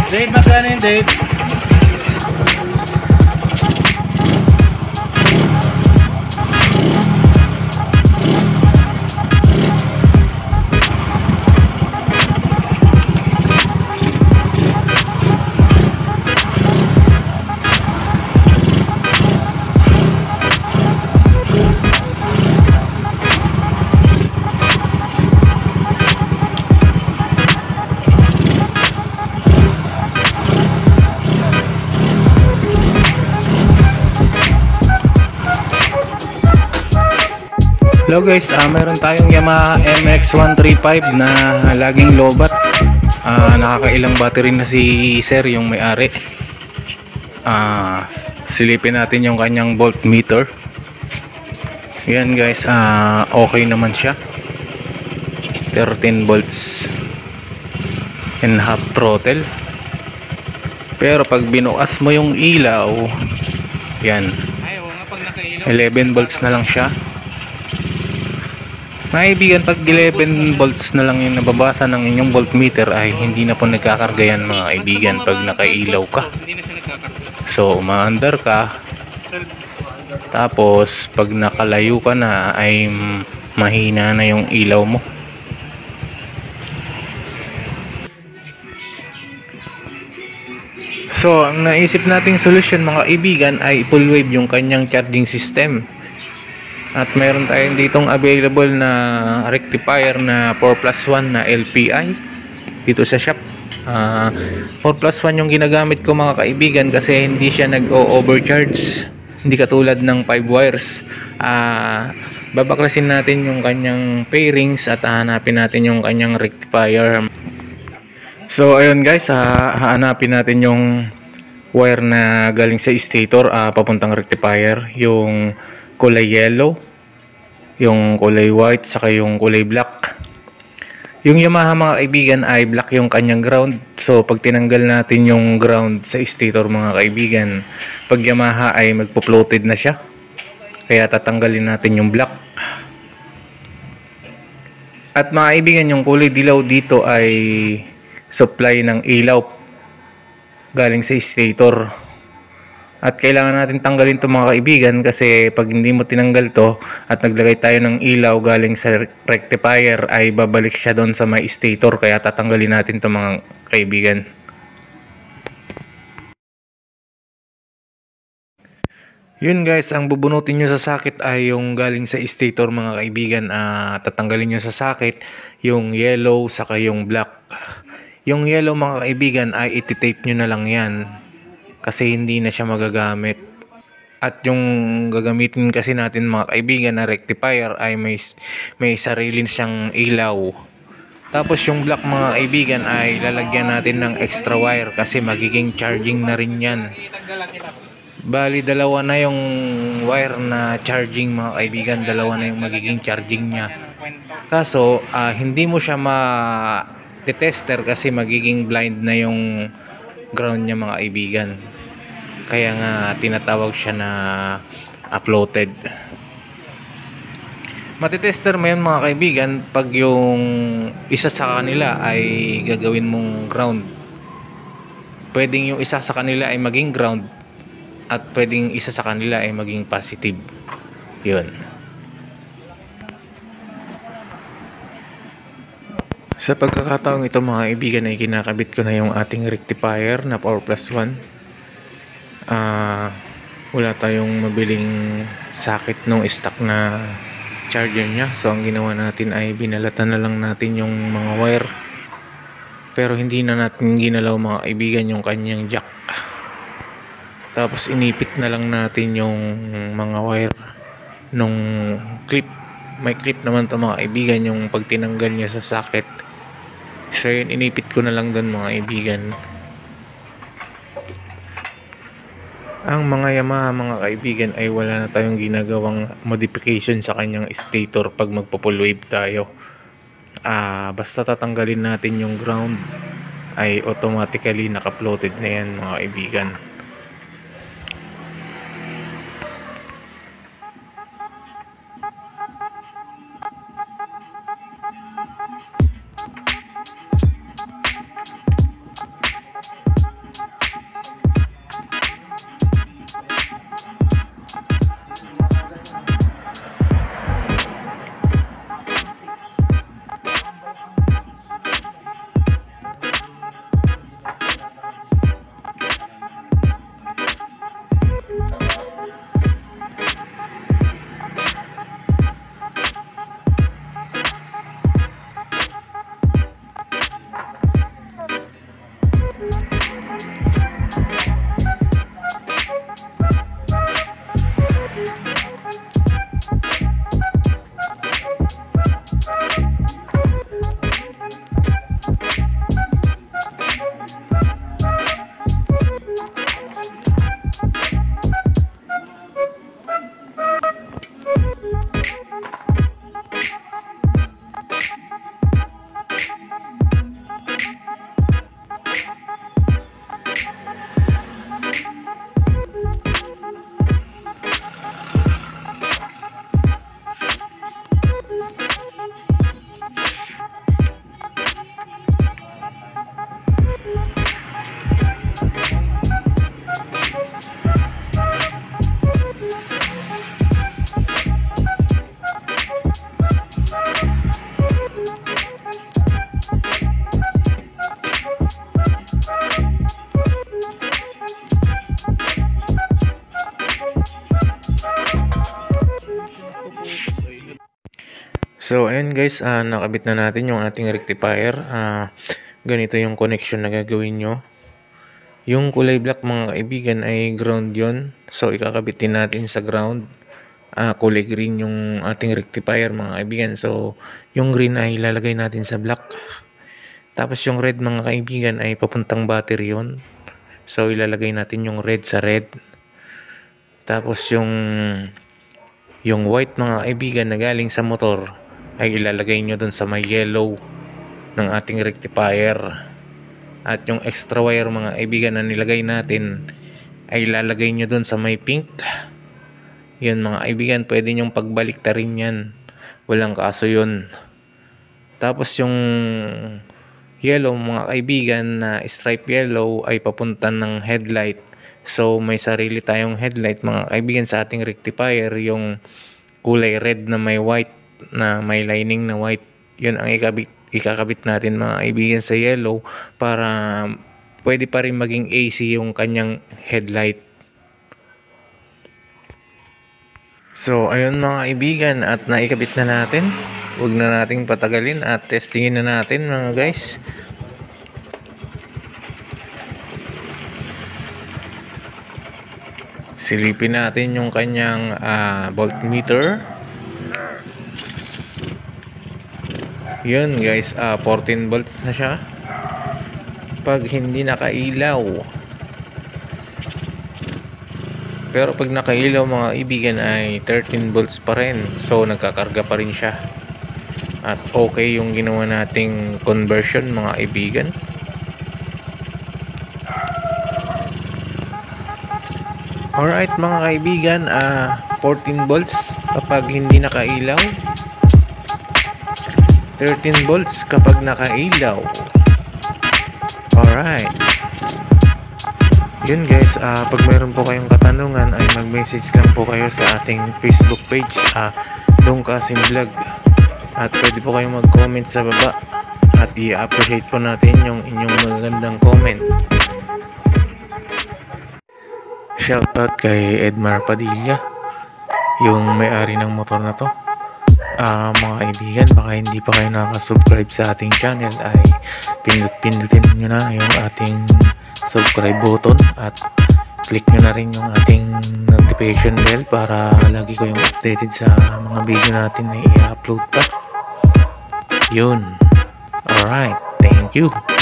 Dave, magkano yung Dave? Hello guys, meron tayong Yamaha MX135 na laging lobat. Nakakailang battery na si sir, yung may-ari. Silipin natin yung kanyang voltmeter. Yan guys, okay naman siya. 13 volts and half throttle. Pero pag binukas mo yung ilaw, yan, 11 volts na lang siya. Mga kaibigan, pag 11 volts na lang yung nababasa ng inyong voltmeter ay hindi na po nagkakarga yan mga kaibigan pag nakailaw ka. So umaandar ka, tapos pag nakalayo ka na ay mahina na yung ilaw mo. So ang naisip nating solusyon mga kaibigan ay full wave yung kanyang charging system. At meron tayong ditong available na rectifier na 4+1 na LPI dito sa shop. 4+1 yung ginagamit ko mga kaibigan kasi hindi siya nag-overcharge. Hindi katulad ng 5 wires. Babaklasin natin yung kanyang pairings at hahanapin natin yung kanyang rectifier. So ayun guys, hahanapin natin yung wire na galing sa stator papuntang rectifier, yung kulay yellow, yung kulay white, saka yung kulay black. Yung Yamaha mga kaibigan ay black yung kanyang ground. So pag tinanggal natin yung ground sa stator mga kaibigan, pag Yamaha ay magpo-floated na siya. Kaya tatanggalin natin yung black. At mga kaibigan, yung kulay dilaw dito ay supply ng ilaw galing sa stator. At kailangan natin tanggalin ito mga kaibigan kasi pag hindi mo tinanggal to at naglagay tayo ng ilaw galing sa rectifier ay babalik siya doon sa may stator, kaya tatanggalin natin ito mga kaibigan. Yun guys, ang bubunutin nyo sa socket ay yung galing sa stator mga kaibigan. Tatanggalin nyo sa socket yung yellow saka yung black. Yung yellow mga kaibigan ay iti-tape nyo na lang yan kasi hindi na siya magagamit. At yung gagamitin kasi natin mga kaibigan na rectifier ay may sarili siyang ilaw. Tapos yung black mga kaibigan ay lalagyan natin ng extra wire kasi magiging charging na rin yan. Bali dalawa na yung wire na charging mga kaibigan, dalawa na yung magiging charging niya. Kaso hindi mo siya ma-tester kasi magiging blind na yung ground niya mga kaibigan. Kaya nga tinatawag siya na uploaded. Matitester mo yan mga kaibigan pag yung isa sa kanila ay gagawin mong ground. Pwedeng yung isa sa kanila ay maging ground at pwedeng isa sa kanila ay maging positive. Yun. Sa pagkakataong ito mga kaibigan ay kinakabit ko na yung ating rectifier na 4+1. Wala tayong mabiling socket nung stock na charger nya, so ang ginawa natin ay binalatan na lang natin yung mga wire, pero hindi na natin ginalaw mga kaibigan yung kanyang jack. Tapos inipit na lang natin yung mga wire nung clip. May clip naman to mga kaibigan yung pag tinanggal nya sa socket. So yun, inipit ko na lang doon mga kaibigan. Ang mga Yamaha mga kaibigan ay wala na tayong ginagawang modification sa kanyang stator pag magpo-full wave tayo. Basta tatanggalin natin yung ground ay automatically naka-floated na yan mga kaibigan. So ayun guys, nakabit na natin yung ating rectifier. Ganito yung connection na gagawin nyo. Yung kulay black mga kaibigan ay ground yon. So ikakabit din natin sa ground. Kulay green yung ating rectifier mga kaibigan. So yung green ay ilalagay natin sa black. Tapos yung red mga kaibigan ay papuntang battery yon. So ilalagay natin yung red sa red. Tapos yung white mga kaibigan na galing sa motor ay ilalagay nyo dun sa may yellow ng ating rectifier. At yung extra wire mga kaibigan na nilagay natin ay ilalagay nyo dun sa may pink. Yan mga kaibigan, pwede nyong pagbalik ta rin yan, walang kaso yun. Tapos yung yellow mga kaibigan na stripe yellow ay papunta ng headlight. So may sarili tayong headlight mga kaibigan sa ating rectifier, yung kulay red na may white, na may lining na white. Yun ang ikakabit natin mga kaibigan sa yellow para pwede pa rin maging AC yung kanyang headlight. So ayun mga kaibigan, at naikabit na natin. Huwag na nating patagalin at testingin na natin mga guys. Silipin natin yung kanyang voltmeter. Yun guys, 14 volts na siya pag hindi nakailaw. Pero pag nakailaw mga kaibigan ay 13 volts pa rin. So nagkakarga pa rin siya. At okay yung ginawa nating conversion mga kaibigan. Alright mga kaibigan, 14 volts kapag hindi nakailaw, 13 volts kapag nakailaw. Alright. Yun guys, pag mayroon po kayong katanungan ay mag-message lang po kayo sa ating Facebook page, Dong Kasim Vlog. At pwede po kayong mag-comment sa baba at i-appreciate po natin yung inyong magagandang comment. Shoutout kay Edmar Padilla, yung may-ari ng motor na to. Mga kaibigan, baka hindi pa kayo nakaka-subscribe sa ating channel ay pindutin nyo na yung ating subscribe button at click nyo na rin yung ating notification bell para lagi kayong updated sa mga video natin na i-upload pa. Yun. Alright, thank you.